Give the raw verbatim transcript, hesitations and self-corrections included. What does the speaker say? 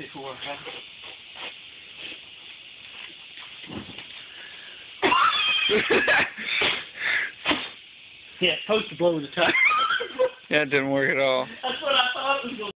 before. Huh? Yeah, it's supposed to blow the tire. Yeah, it didn't work at all. That's what I thought it was going to